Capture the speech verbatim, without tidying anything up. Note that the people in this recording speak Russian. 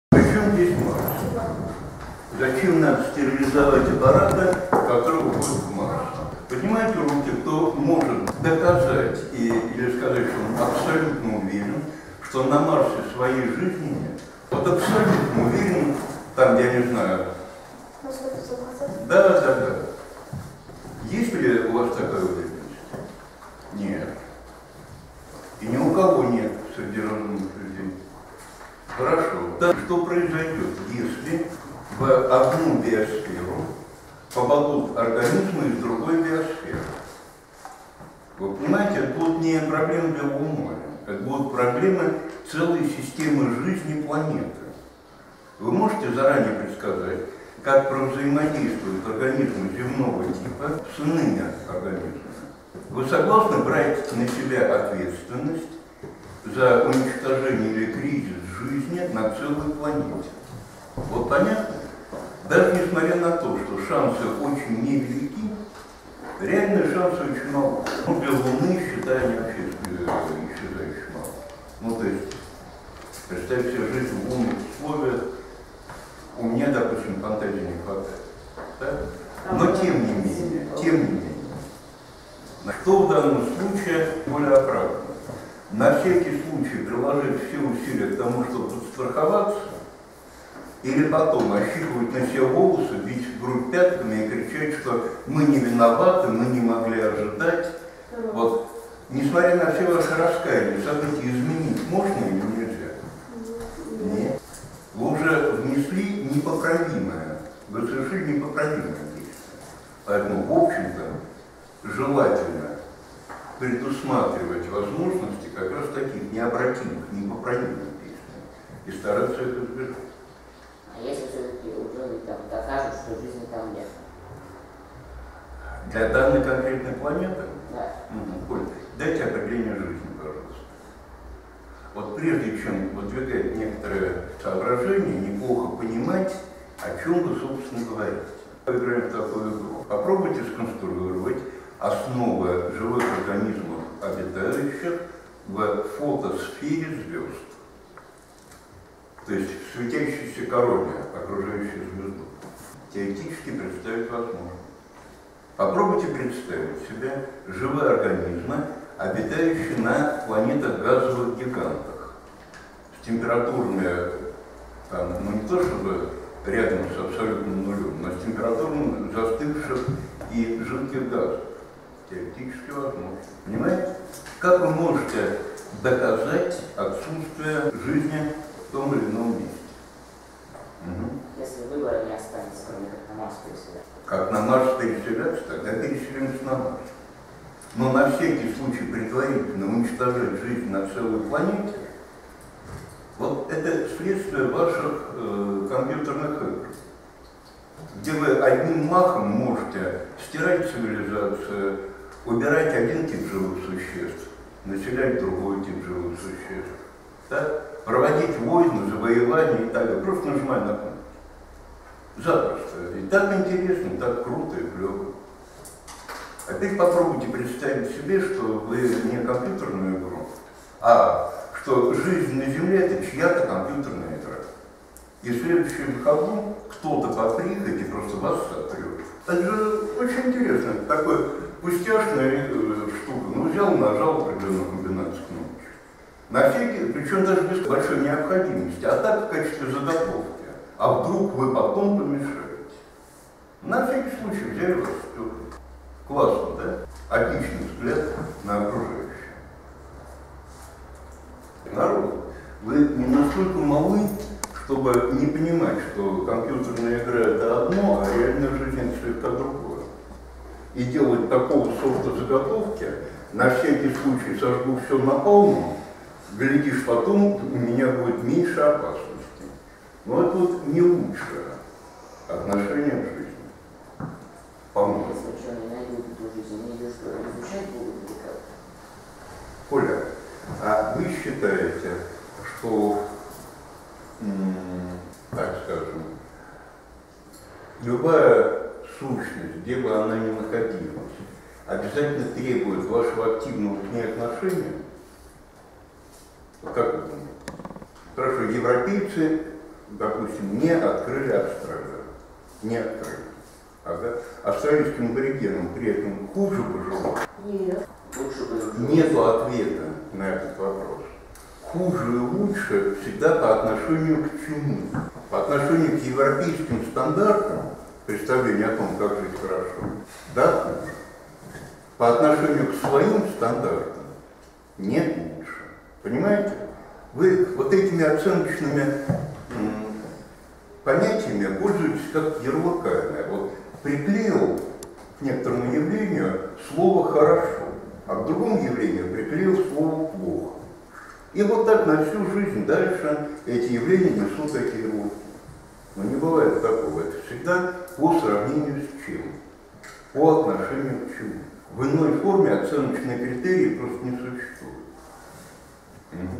Причем здесь Марс? Зачем надо стерилизовать аппараты, которые уходят в Марс? Поднимайте руки, кто может доказать и, или сказать, что он абсолютно уверен, что на Марсе своей жизни нет. Вот абсолютно уверен, там, я не знаю. Да, да, да. Есть ли у вас такая уверенность? Нет. И ни у кого нет среди разумных людей. Хорошо. Так что произойдет, если в одну биосферу попадут организмы из другой биосферы? Вы понимаете, это будут не проблемы для ума, это будут проблемы целой системы жизни планеты. Вы можете заранее предсказать, как взаимодействуют организмы земного типа с иными организмами? Вы согласны брать на себя ответственность за уничтожение или кризис жизни на целой планете? Вот понятно? Даже несмотря на то, что шансы очень невелики, реальные шансы очень мало. Ну, для Луны, считаю, они вообще исчезающе мало. Ну, то есть, представьте себе жизнь в лунных условиях, у меня, допустим, фантазии не хватает. Да? Но тем не менее, тем не менее, что в данном случае более оправдано? На всякий случай приложить все усилия к тому, чтобы подстраховаться, или потом ощипывать на себя волосы, бить в грудь пятками и кричать, что мы не виноваты, мы не могли ожидать. Вот, несмотря на все ваши раскаяния, события изменить можно или нельзя? Нет. Вы уже внесли непоправимое, вы совершили непоправимое действие. Поэтому, в общем-то, желательно предусматривать возможности как раз таких необратимых, непоправимых действий и стараться это избежать. А если все-таки ученые там докажут, что жизни там нет? Для данной конкретной планеты? Да. Угу. Коль, дайте определение жизни, пожалуйста. Вот прежде чем выдвигать некоторые соображения, неплохо понимать, о чем вы, собственно, говорите. Играем в такую игру. Попробуйте сконструировать основы живых организмов, обитающих в фотосфере звезд. То есть в светящейся короне, окружающей звезду. Теоретически представить возможно. Попробуйте представить себе живые организмы, обитающие на планетах газовых гигантах. С температурными, там, ну не то чтобы рядом с абсолютным нулем, но с температурным застывших и жидких газов. Теоретически возможно. Понимаете? Как вы можете доказать отсутствие жизни в том или ином месте? Угу. Если выбора не останется, кроме как на Марс переселяться. Как на Марс переселяться, тогда переселимся на Марс. Но на всякий случай предварительно уничтожать жизнь на целой планете, вот это следствие ваших э, компьютерных игр, где вы одним махом можете стирать цивилизацию, убирать один тип живых существ, населять другой тип живых существ, да? Проводить войны, завоевания и так далее, просто нажимать на кнопку. Запросто. И так интересно, так круто и клево. Опять попробуйте представить себе, что вы не компьютерную игру, а что жизнь на Земле — это чья-то компьютерная игра. И в следующем ходу кто-то по прихоти просто вас сотрет. Это же очень интересно. Такой пустяшная э, штука. Ну, взял, нажал определенную комбинацию кнопочек. На всякий, причем даже без большой необходимости, а так в качестве заготовки. А вдруг вы потом помешаете? На всякий случай взяли вас в Классно, да? Отличный взгляд на окружающее. Народ, вы не настолько малы, чтобы не понимать, что компьютерная игра — это одно, а реальная жизнь — это слегка другое. И делать такого сорта заготовки, на всякий случай сожгу все напалмом, глядишь, потом у меня будет меньше опасности. Но это вот не лучшее отношение к жизни. По-моему. Если ученые найдут эту жизнь, они ее что, изучать будут или как? Коля, а вы считаете, что, так скажем, любая сущность, где бы она ни находилась, обязательно требует вашего активного к ней отношения? Как вы думаете? Хорошо, европейцы допустим, не открыли Австралию. Не открыли. Ага. Австралийским аборигенам при этом хуже пожило? Нет. Лучше пожило. Нету ответа на этот вопрос. Хуже и лучше всегда по отношению к чему? По отношению к европейским стандартам, представление о том, как жить хорошо, да, хуже. По отношению к своим стандартам нет лучше. Понимаете? Вы вот этими оценочными м, понятиями пользуетесь как ярлыками. Вот приклеил к некоторому явлению слово «хорошо», а к другому явлению приклеил слово «плохо». И вот так на всю жизнь дальше эти явления несут эти ярлыки. Но не бывает такого. Это всегда по сравнению с чем? По отношению к чему? В иной форме оценочные критерии просто не существуют. Угу.